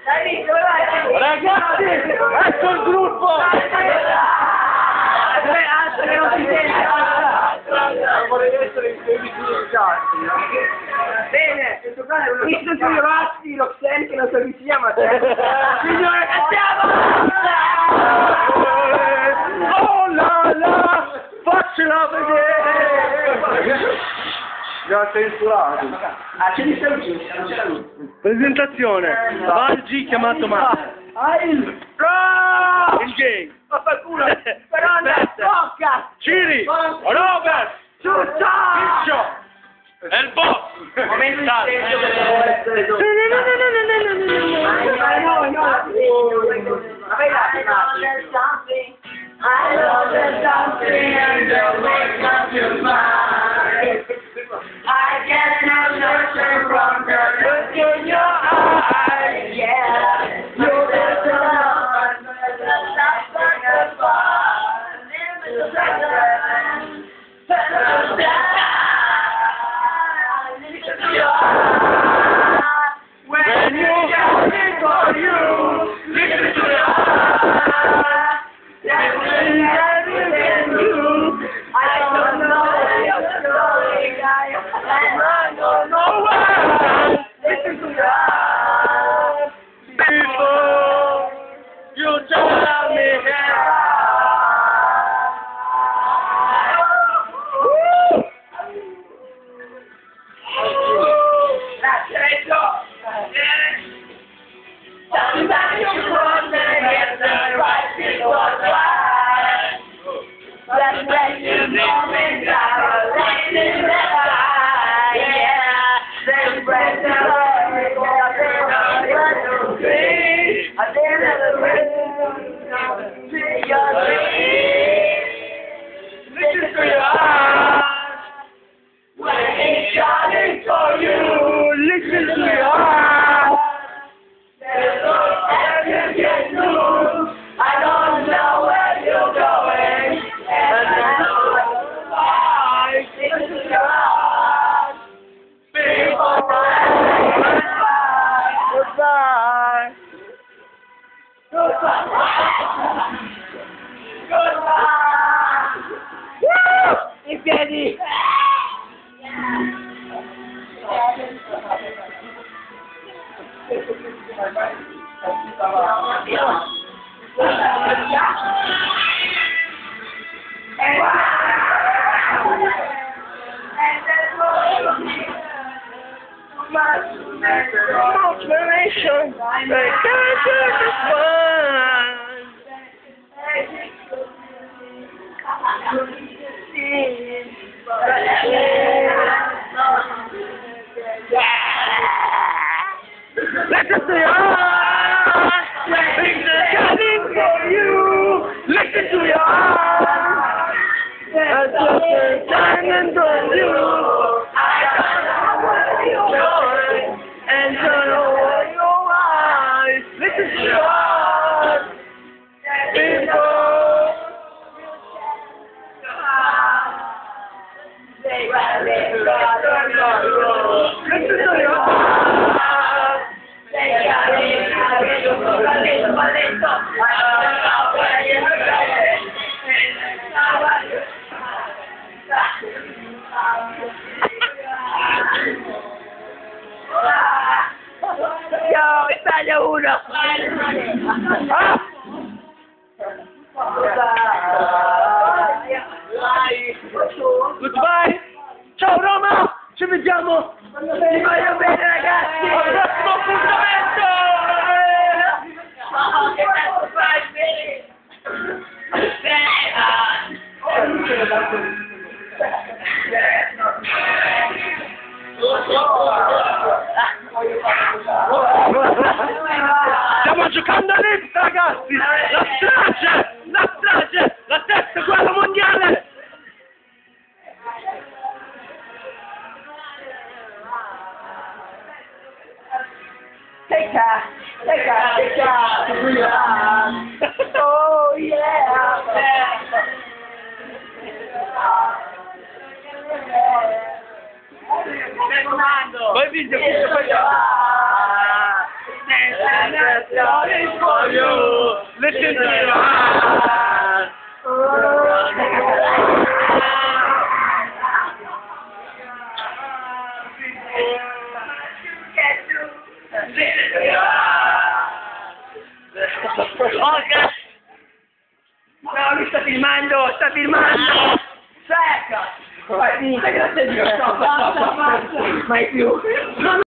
Ragazzi, ecco il gruppo! Non si sente. Vorrei essere in piedi Bene, visto tu i rossi, lo senti che non so chi sia, ma signore, cantiamo! Oh la la! Faccela vedere! Già censurato. Ah, c'è di luce, non c'è la luce. Presentazione. Valgi chiamato Max. Il gay. Vaffanculo! Però andare, tocca! Ciri. Robert. Ciuccio! Ciccio. È il boss. Momento di silenzio per favore. I know there's something and the way comes to mind. I get no notion from the look in your eyes. Yeah, you're the one, the top of the bar. Live in the present, settle down. Listen to your heart. When you're asking for you, listen to your heart. That's when everything you. I don't know your story, guy. I don't know why. Listen to your heart. Before you tell me listen to your heart. When it's calling for you, Listen to your heart. there's no answer you can do. I don't know where you're going, and I know why. Listen to your heart. Before Goodbye. Goodbye. Goodbye. Woo! In piedi. Explanation. They can't take this one. Listen to your heart. Things are coming for you. Listen to your heart. That's just a diamond for you. I don't know where you're going, and don't know where your eyes. Listen to your heart. Before listen to your heart. Yo, Italia 1! Goodbye. Ciao Roma. Ci vediamo. Vi voglio bene, ragazzi! Al prossimo appuntamento. Che cazzo fai, bene? Stiamo giocando all'Est, ragazzi! La strage! La strage! La terza guerra mondiale! Take care! Take care! Take care! Oh, yeah! Vai video, and that's all is for you. Listen to your heart. Ok. No, mi sta filmando, sta filmando. Secca. Vai, finita, grazie a Dio. Stop. Mai più.